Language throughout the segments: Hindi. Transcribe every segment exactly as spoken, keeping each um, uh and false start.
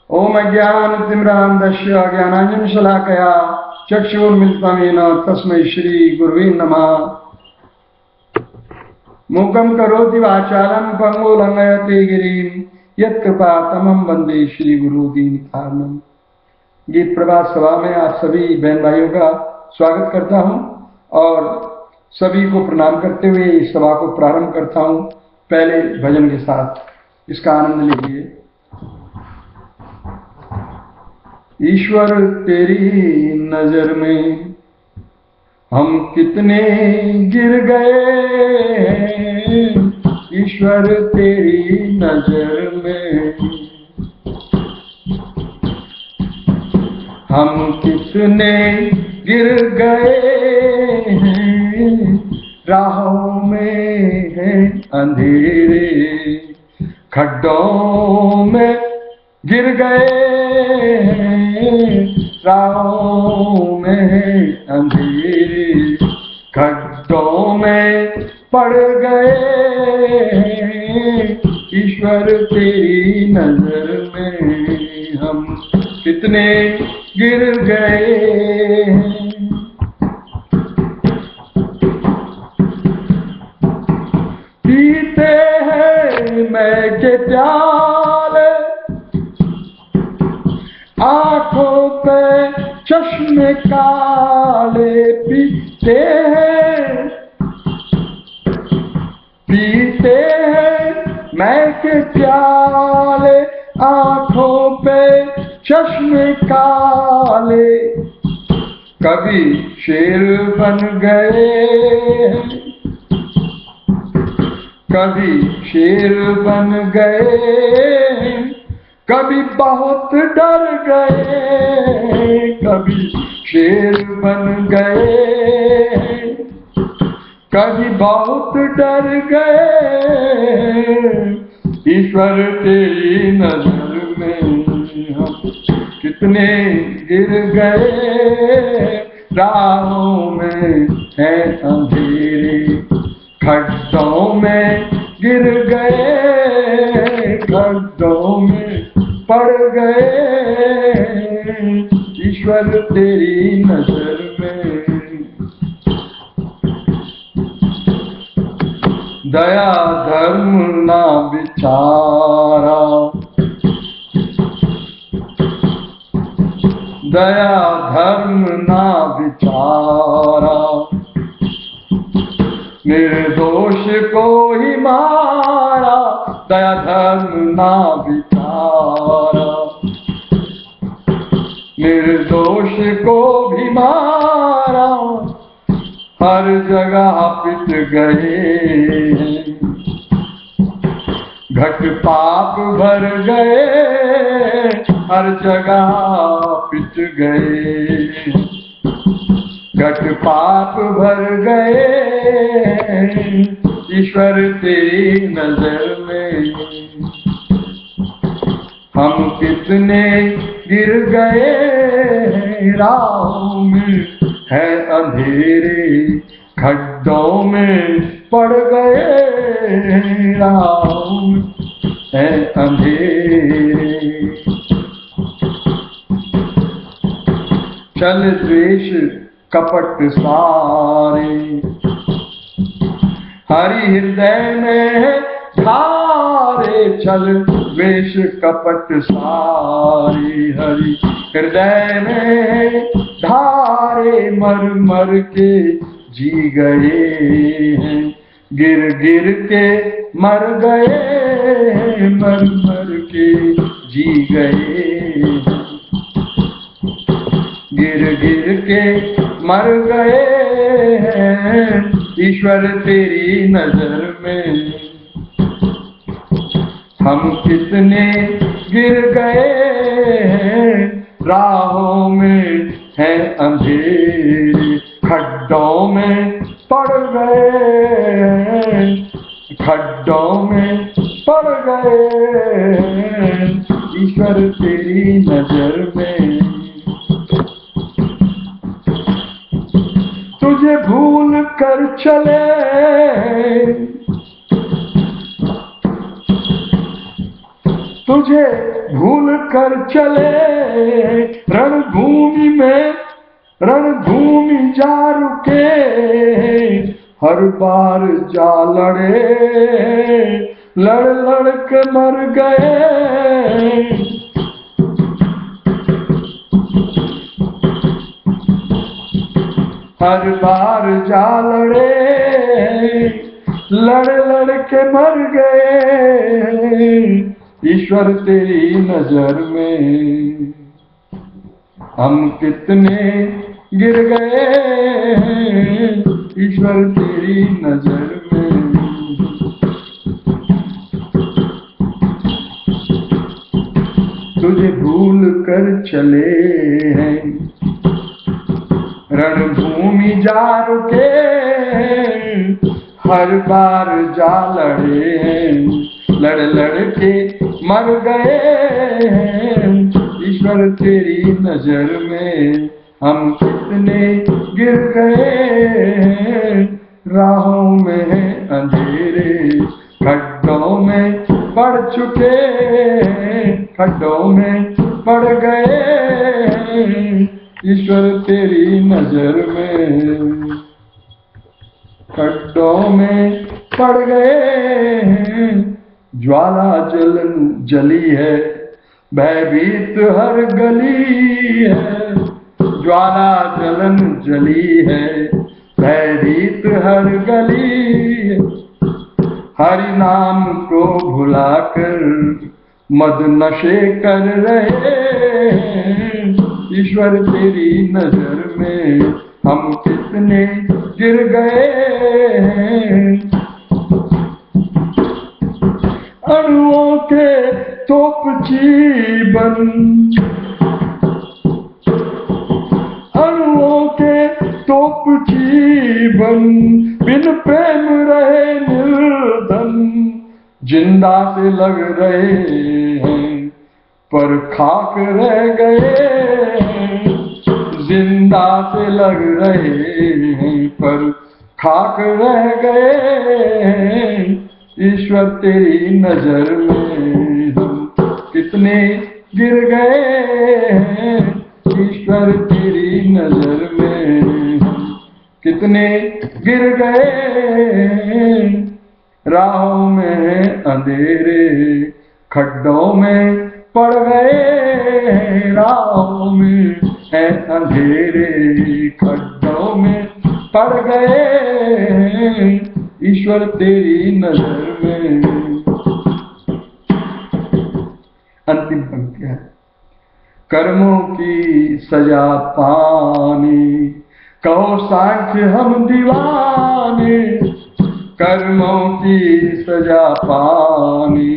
ओम अज्ञानतिमिरान्धस्य ज्ञानाञ्जनशलाकया चक्षुरुन्मिलितं येन तस्मै श्रीगुरुवे नमः। मूकं करोति वाचालं पंगुं लंघयते गिरिं यत्कृपातमं वन्दे श्रीगुरु दीनतारिणम्। गीत प्रभात सभा में आप सभी बहन भाइयों का स्वागत करता हूं और सभी को प्रणाम करते हुए इस सभा को प्रारंभ करता हूं पहले भजन के साथ। इसका आनंद लीजिए। ईश्वर तेरी नजर में हम कितने गिर गए, ईश्वर तेरी नजर में हम कितने गिर गए हैं, राहों में है अंधेरे, खड्डों में गिर गए हैं, राहों में है अंधेरे, खड्डों में पड़ गए हैं, ईश्वर तेरी नजर में हम कितने गिर गए हैं। पीते हैं मैं के प्याले, आंखों पे चश्मे काले, पीते हैं पीते हैं मैं के प्याले, आंखों पे चश्मे काले, कभी शेर बन गए, कभी शेर बन गए, कभी बहुत डर गए, कभी शेर बन गए, कभी बहुत डर गए, ईश्वर तेरी नजर में हम कितने गिर गए, राहों में है अंधेरे, खड्डों में गिर गए, खड्डों में पड़ गए, ईश्वर तेरी नजर में। दया धर्म ना बिचारा, दया धर्म ना बिचारा, निर्दोष को ही मारा, दया धर्म ना बिचारा, निर्दोष को भी मारा, हर जगह पिट गए, घट पाप भर गए, हर जगह पिट गए, घट पाप भर गए, ईश्वर तेरी नजर में हम कितने गिर गए, राहों में है अंधेरे, खड्डों में पड़ गए, राहों में है अंधेरे। चल द्वेष कपट सारे, हरि हृदय में धारे, चल द्वेष कपट सारे, हरि हृदय में धारे, मर मर के जी गए हैं, गिर गिर के मर गए, मर मर के जी गए, गिर गिर के मर गए हैं, ईश्वर तेरी नजर में हम कितने गिर गए हैं, राहों में है अंधेरे, खड्डों में पड़ गए, खड्डों में पड़ गए, ईश्वर तेरी नजर में। तुझे भूल कर चले, तुझे भूल कर चले रणभूमि में, रणभूमि जा रुके, हर बार जा लड़े, लड़ लड़ के मर गए। हर बार जा लड़े, लड़ लड़ के मर गए। ईश्वर तेरी नजर में हम कितने गिर गए, ईश्वर तेरी नजर में। तुझे भूल कर चले हैं, रणभूमि जा रुके, हर बार जा लड़े हैं, लड़ लड़ के मर गए। ईश्वर तेरी नजर में हम कितने गिर गए। राहों में है अंधेरे, खड्डों में पड़ चुके, खड्डों में पड़ गए। ईश्वर तेरी नजर में खड्डों में पड़ गए। ज्वाला जलन जली है, भयभीत हर गली है। ज्वाला जलन जली है, भयभीत हर गली। हरि नाम को भुलाकर मद नशे कर रहे। ईश्वर तेरी नजर में हम कितने गिर गए। अणुओं के तोपची बन, अणुओं के तोपची बन, बिन प्रेम रहे निर्धन। जिंदा से लग रहे हैं पर खाक रह गए। जिंदा से लग रहे हैं पर खाक रह गए। ईश्वर तेरी नजर में हम कितने गिर गए। ईश्वर तेरी नजर में हम कितने गिर गए। राहों में है अंधेरे, खड्डों में पड़ गए। राहों में है अंधेरे, खड्डों में पड़ गए। ईश्वर तेरी नजर में। अंतिम पंक्ति है। कर्मों की सजा पानी, कहो सांख्य हम दीवाने। कर्मों की सजा पानी,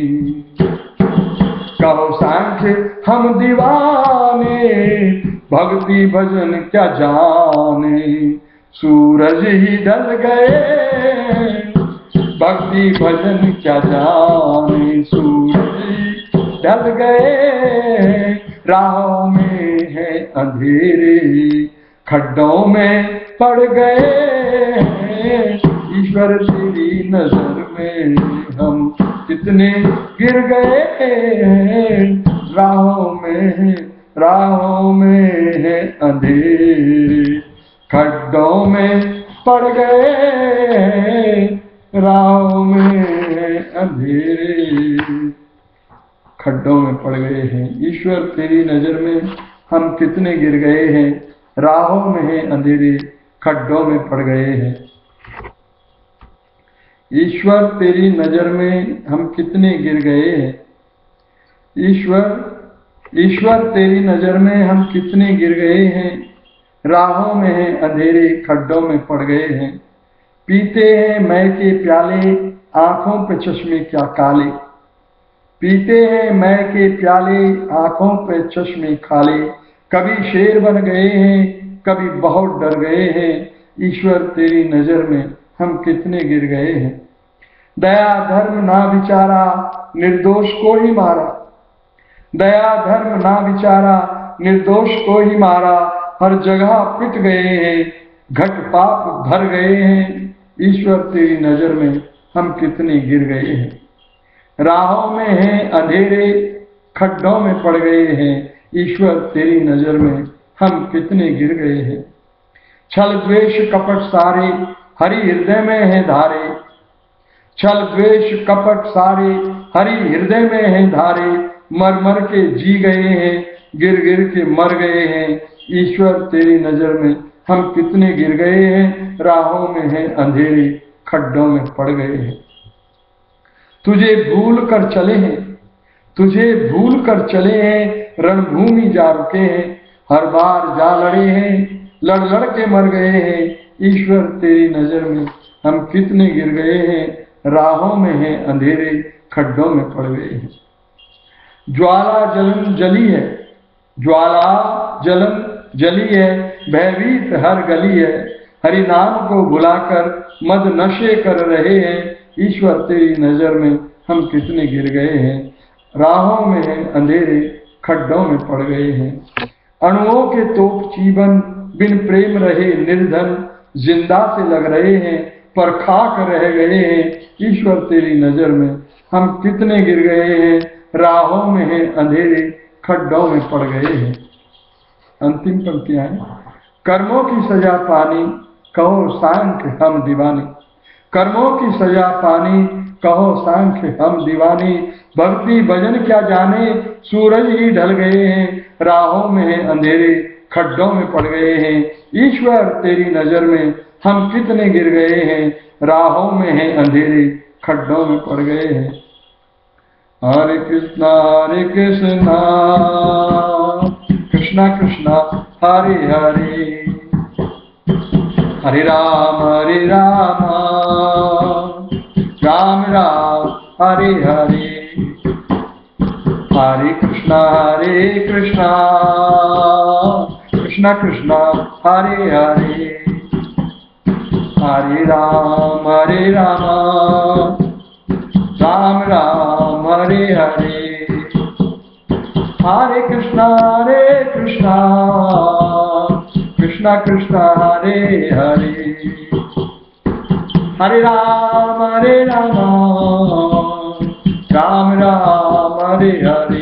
कहो सांख्य हम दीवाने। भक्ति भजन क्या जाने, सूरज ही ढल गए। भक्ति भजन क्या जाने, सूरज ही ढल गए। राहों में है अंधेरे, खड्डों में पड़ गए। ईश्वर तेरी नजर में हम कितने गिर गए। राहों में राहों में है अंधेरे, खड्डों में पड़ गए। राहों में है अंधेरे, खड्डों में पड़ गए हैं। ईश्वर तेरी नजर में हम कितने गिर गए हैं। राहों में है अंधेरे, खड्डों में पड़ गए हैं। ईश्वर तेरी नजर में हम कितने गिर गए हैं। ईश्वर ईश्वर तेरी नजर में हम कितने गिर गए हैं। राहों में है अंधेरे, खड्डों में पड़ गए हैं। पीते हैं मैं के प्याले, आंखों पे चश्मे क्या काले। पीते हैं मैं के प्याले, आंखों पे चश्मे काले। कभी शेर बन गए हैं, कभी बहुत डर गए हैं। ईश्वर तेरी नजर में हम कितने गिर गए हैं। दया धर्म ना विचारा, निर्दोष को ही मारा। दया धर्म ना विचारा, निर्दोष को ही मारा। हर जगह पिट गए हैं, घट पाप भर गए हैं। ईश्वर तेरी नजर में हम कितने गिर गए हैं। राहों में है अंधेरे, खड्डों में पड़ गए हैं। ईश्वर तेरी नजर में हम कितने गिर गए हैं। छल द्वेष कपट सारे हरि हृदय में है धारे। छल द्वेष कपट सारे हरि हृदय में है धारे। मर मर के जी गए हैं, गिर गिर के मर गए हैं। ईश्वर तेरी नजर में हम कितने गिर गए हैं। राहों में है अंधेरे, खड्डों में पड़ गए हैं। तुझे भूल कर चले हैं, तुझे भूल कर चले हैं। रणभूमि जा रुके हैं, हर बार जा लड़े हैं, लड़ लड़ के मर गए हैं। ईश्वर तेरी नजर में हम कितने गिर गए हैं। राहों में है अंधेरे, खड्डों में पड़ गए हैं। ज्वाला जलन जली है, ज्वाला जलन जली है। भयभीत हर गली है, हरि नाम को बुलाकर मद नशे कर रहे हैं। ईश्वर तेरी नजर में हम कितने गिर गए हैं। राहों में है अंधेरे, खड्डों में पड़ गए हैं। अणुओं के तोप जीवन बिन प्रेम रहे निर्धन। जिंदा से लग रहे हैं पर खाक रह गए हैं। ईश्वर तेरी नजर में हम कितने गिर गए हैं। राहों में है अंधेरे, खड्डों में पड़ गए हैं। अंतिम पंक्तियां हैं। कर्मों की सजा पानी कहो सांख्य हम दीवानी। कर्मों की सजा पानी कहो सांख्य हम दीवानी। भक्ति भजन क्या जाने, सूरज ही ढल गए हैं। राहों में है अंधेरे, खड्डों में पड़ गए हैं। ईश्वर तेरी नजर में हम कितने गिर गए हैं। राहों में है अंधेरे, खड्डों में पड़ गए हैं। हरे कृष्णा हरे कृष्णा कृष्णा कृष्णा हरे हरे। हरे राम हरे राम राम राम हरे हरे। हरे कृष्णा हरे कृष्णा कृष्णा कृष्णा हरे हरे। हरे राम हरे राम राम राम हरे हरे। हरे कृष्णा हरे कृष्णा कृष्णा कृष्णा हरे हरे। हरे राम हरे राम राम राम हरे हरे।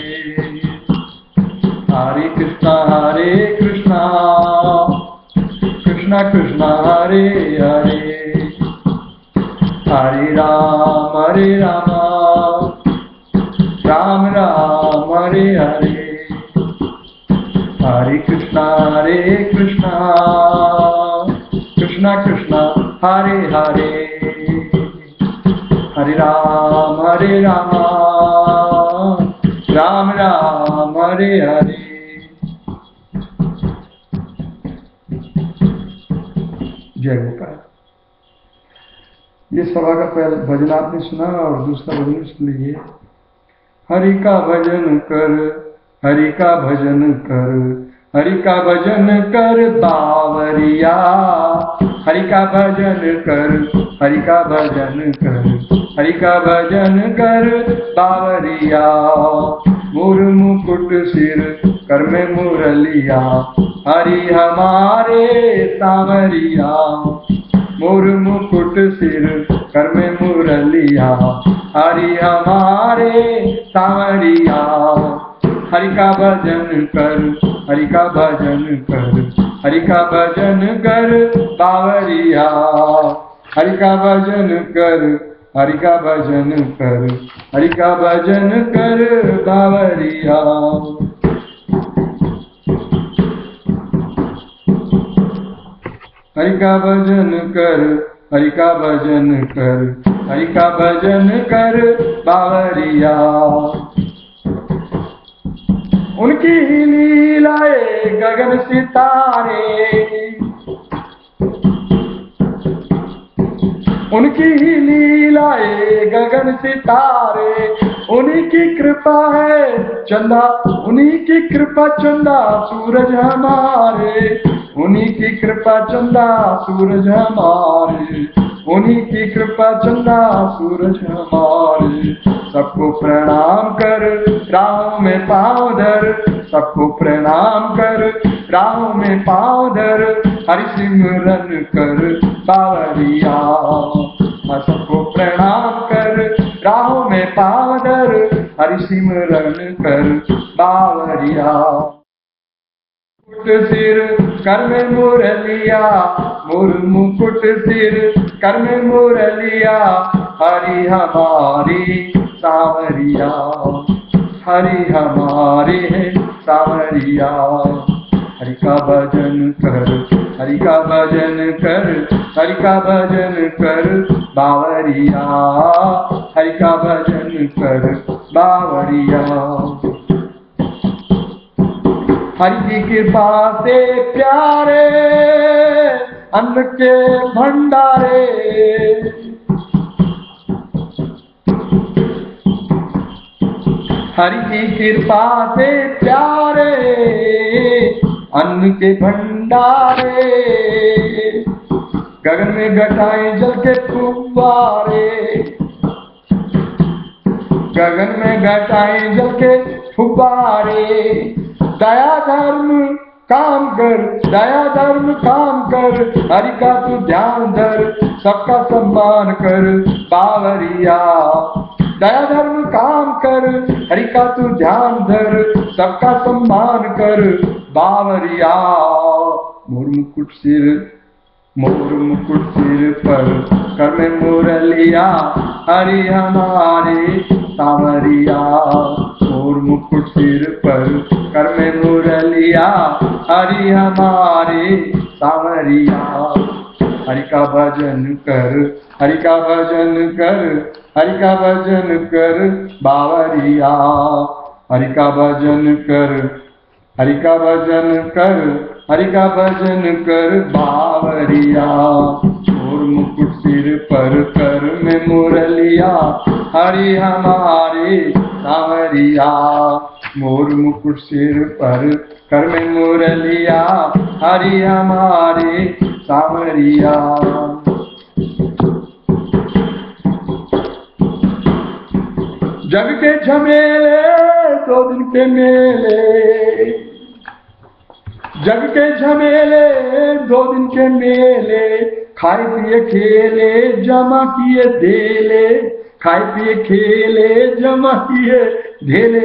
हरे कृष्णा हरे कृष्णा कृष्णा कृष्णा हरे हरे। हरे राम हरे राम राम राम हरे हरे। हरे कृष्णा हरे कृष्णा कृष्णा कृष्णा हरे हरे। हरे राम हरे राम राम राम हरे हरे। जय गोपाल। ये सभा का पहला भजन आपने सुना और दूसरा भजन सुन लीजिए। हरि का भजन कर, हरि का भजन कर, हरि का भजन कर बावरिया। हरि का भजन कर, हरि का भजन कर, हरि का भजन कर बावरिया। मोर मुकुट सिर कर में मुरलिया, हरि हमारे सांवरिया। मोर मुकुट सिर कर में मुरलिया, हरि हमारे सांवरिया। हरि का भजन कर, हरि का भजन कर, हरि का भजन कर बावरिया। हरि का भजन कर, हरि का भजन कर, हरि का भजन कर बावरिया। हरि का भजन कर, हरि का भजन कर, हरि का भजन कर बावरिया। उनकी ही लीलाए गगन सितारे, उनकी ही लीलाए गगन सितारे। उन्हीं की कृपा है चंदा, उन्हीं की कृपा चंदा सूरज हमारे। उन्हीं की कृपा चंदा सूरज हमारे, उन्हीं की कृपा चंदा सूरज हमारे। सबको प्रणाम कर, राहों में पाँव धर, सबको प्रणाम कर, राहों में पाँव धर। हरि सिमरन कर बावरिया। सबको प्रणाम कर, राहों में पाँव धर, हरि सिमरन कर बावरिया। मुकुट सिर कर में मुरलिया, मोर मुकुट सिर कर में मुरलिया, हरि हमारी सावरिया, हरि हमारे हैं सावरिया। हरि का भजन कर, हरि का भजन कर, हरि का भजन कर बावरिया, हरि का भजन कर बावरिया। हरि की कृपा से प्यारे अन्न के भंडारे, हरि की कृपा से प्यारे अन्न के भंडारे, गगन में घटाएं जल के फुव्वारे, गगन में घटाएं जल के फुव्वारे। दया धर्म काम कर, दया धर्म काम कर, हरि का तू ध्यान धर, सबका सम्मान कर बावरिया। दया धर्म काम कर, हरि का तू ध्यान धर, सबका सम्मान कर बावरिया। मोर मुकुट सिर, मोर मुकुट सिर पर कर में मुरलिया, हरि हमारे सावरिया। मोर मुकुट सिर पर कर में मुरलिया, हरि हमारे सावरिया। हरि का भजन कर, हरि का भजन कर, हरि का भजन कर बावरिया। हरि का भजन कर, हरि का भजन कर, हरि का भजन कर बावरिया। मोर मुकुट सिर पर कर में मुरलिया, हरि हमारे सावरिया। मोर मुकुट सिर पर कर में मुरलिया, हरि हमारे सावरिया। जग के झमेले दो दिन के मेले, जग के झमेले दो दिन के मेले, खाए पिए खेले जमा किए धेले, खाए पिए खेले जमा किए धेले।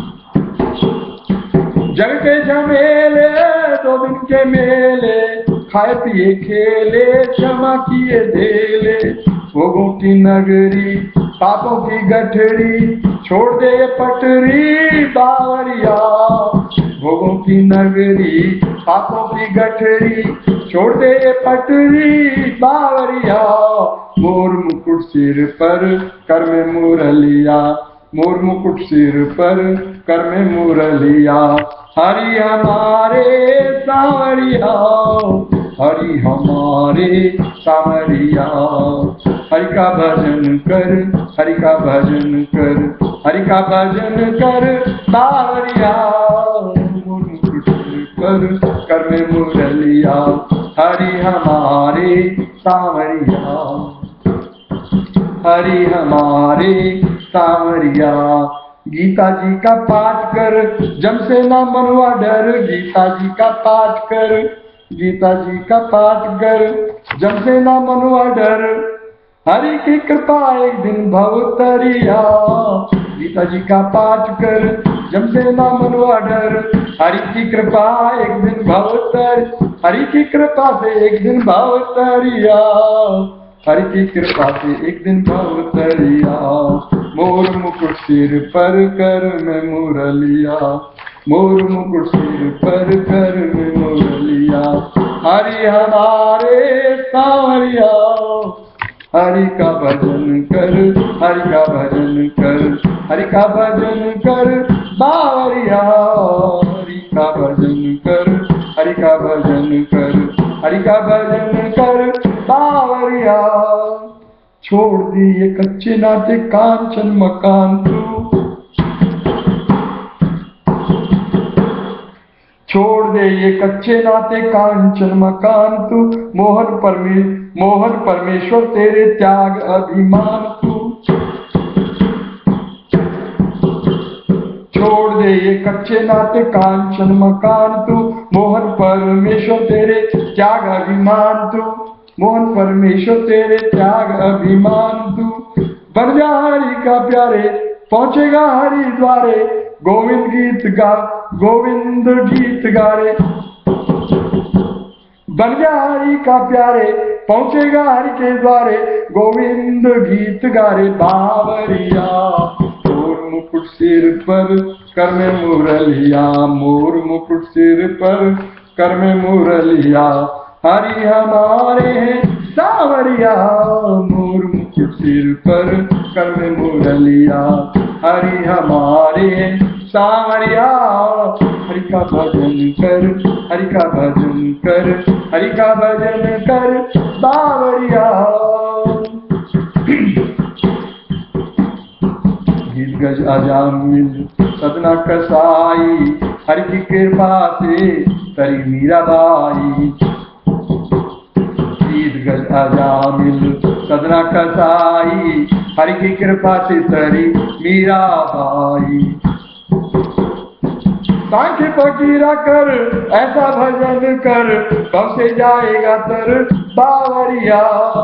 जग के झमेले दो दिन के मेले, खाए पिए खेले जमा किए धेले। भोगों की नगरी पापों की गठरी, छोड़ दे पटरी बावरिया। भोगों की नगरी पापों की गठरी, छोड़ दे पटरी बावरिया। मोर मुकुट सिर पर कर में मुरलिया, मोर मुकुट सिर पर कर में मुरलिया, हरि हमारे सावरिया, हरि हमारे सावरिया। हरि का भजन कर, हरि का भजन कर, हरि का भजन कर सावरिया। मोर मुकुट सिर पर कर में मुरलिया, हरि हमारे सावरिया, हरि हमारे सावरिया। गीता जी का पाठ कर, जम से ना मनवा डर, गीता जी का पाठ कर, गीता जी का पाठ कर, जम से ना मनवा डर, हरि की कृपा एक दिन भवतरिया। गीता जी का पाठ कर, जम से ना मनवा डर, हरि की कृपा एक दिन भवतर, हरि की कृपा से एक दिन भवतरिया, हरि की कृपा से एक दिन भवतरिया। मोर मुकुट सिर पर कर में मुरलिया, मोर मुकुट सिर पर कर में मुरलिया, हरि हमारे सावरिया। हरि का भजन कर, हरि का भजन कर, हरि का भजन कर बावरिया। हरि का भजन कर, हरि का भजन कर, हरि का भजन कर बावरिया। छोड़ दिए कच्चे नाते कांचन मकान तू, छोड़ दे ये कच्चे नाते कांचन मकान तू, मोहन परमे मोहन परमेश्वर तेरे त्याग अभिमान तू। छोड़ दे ये कच्चे नाते कांचन मकान तू, मोहन परमेश्वर तेरे त्याग अभिमान तू, मोहन परमेश्वर तेरे त्याग अभिमान तू। बन जा हरि का प्यारे पहुंचेगा हरिद्वारे, गोविंद गीत गा गोविंद गीत गारे, बन जा हरि का प्यारे, पहुंचेगा हरि के द्वारे, गोविंद गीत गारे। बावरिया मोर मुकुट सिर पर, कर में मुरलिया, मोर मुकुट सिर पर, कर में मुरलिया, हरि हमारे हैं सावरिया, मोर मुकुट सिर पर, कर में मुरलिया, हरि हमारे हैं सावरिया। हरि का भजन कर, हरि का भजन कर, हरि का भजन कर बावरिया। गीत गज अजामिल सदना कसाई, हरि की कृपा से तरी मीराबाई। गीत गज अजामिल सदना कसाई, हरि की कृपा से तरी मीराबाई। सांख्य फकीरा कर ऐसा भजन कर, कब से जाएगा तर बावरिया।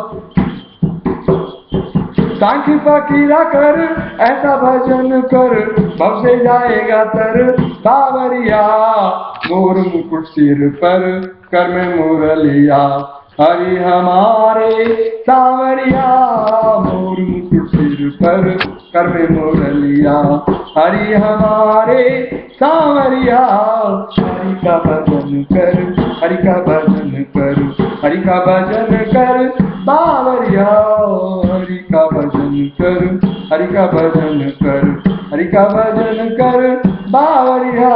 सांख्य फकीरा कर ऐसा भजन कर, कब से जाएगा तर बावरिया। मोर मुकुट सिर पर, कर में मुरलिया, हरि हमारे सावरिया। मोर मुकुट सिर पर, कर में मुरलिया, हरि हमारे सावरिया। हरि का भजन कर, हरि का भजन कर, हरि का भजन कर बावरिया। हरि का भजन कर, हरि का भजन कर, हरि का भजन कर बावरिया।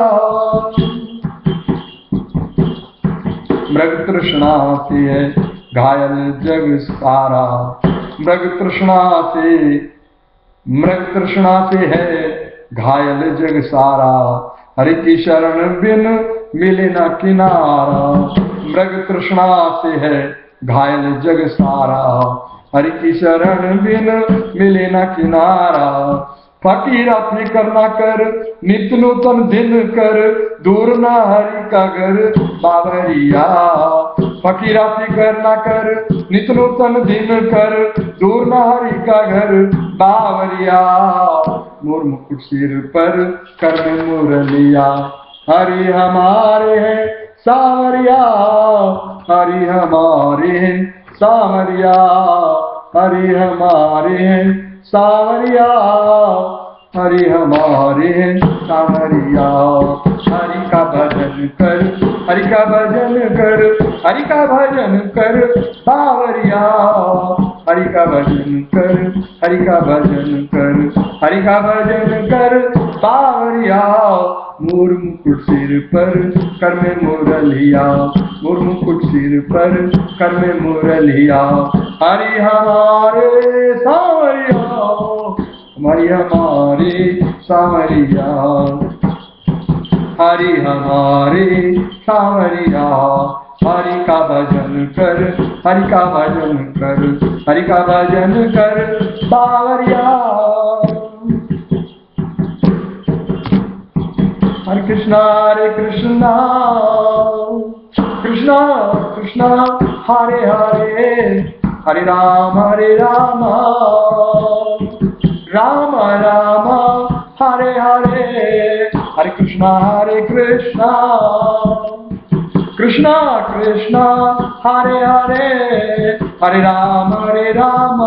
मृग तृष्णा से है घायल जग सारा, मृग तृष्णा से मृग तृष्णा से है घायल जग सारा, हरि की शरण बिन मिले न किनारा। मृग तृष्णा से है घायल जग सारा, हरि की शरण बिन मिले न किनारा। फकीरा फिकर न कर, नित्य नूतन दिन कर, दूर न हरि का घर बावरिया। फकीरा फिकर न कर, नित्य नूतन दिन कर, दूर न हरि का घर बावरिया। मोर मुकुट सिर पर, कर में मुरलिया, हरि हमारे हैं सावरिया। हरि हमारे हैं सावरिया, हरि हमारे हैं सावरिया, हरि हमारे हैं सावरिया। हरि का भजन कर, हरि का भजन कर, हरि का भजन कर बावरिया। हरि का भजन कर, हरि का भजन कर, हरि का भजन कर बावरिया। मोर मुकुट सिर पर, कर में मुरलिया, मोर मुकुट सिर पर, कर में मुरलिया, हरि हमारे सावरिया, हरि हमारे सावरिया, हरि हमारे सावरिया। हरि का भजन कर, हरि का भजन कर, हरि का भजन कर बावरिया। हरे कृष्णा हरे कृष्णा, कृष्णा कृष्णा हरे हरे, हरे राम हरे राम, राम राम हरे हरे। हरे कृष्णा हरे कृष्णा, कृष्णा कृष्णा हरे हरे, हरे राम हरे राम,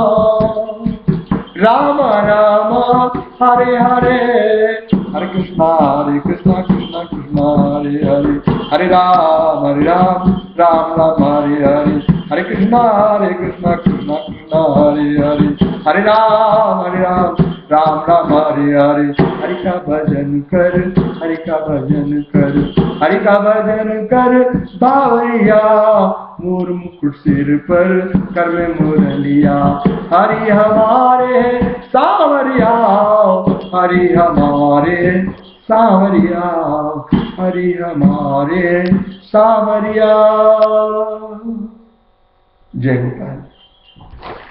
राम राम हरे हरे। हरे कृष्णा हरे कृष्णा, कृष्णा कृष्णा हरे हरे, हरे राम हरे राम, राम राम हरे हरे। हरे कृष्णा हरे कृष्णा, कृष्णा कृष्णा हरे हरे, हरे राम हरे राम, राम राम हरे हरे। हरि का भजन कर, हरि का भजन कर, हरि का भजन कर बावरिया। मोर मुकुट सिर पर, कर में मुरलिया, हरि हमारे सावरिया। हरि हमारे सावरिया, हरि हमारे सावरिया। जय गोपाल।